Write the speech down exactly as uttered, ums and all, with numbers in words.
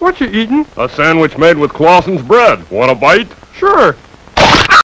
What you eating? A sandwich made with Claussen's bread. Want a bite? Sure.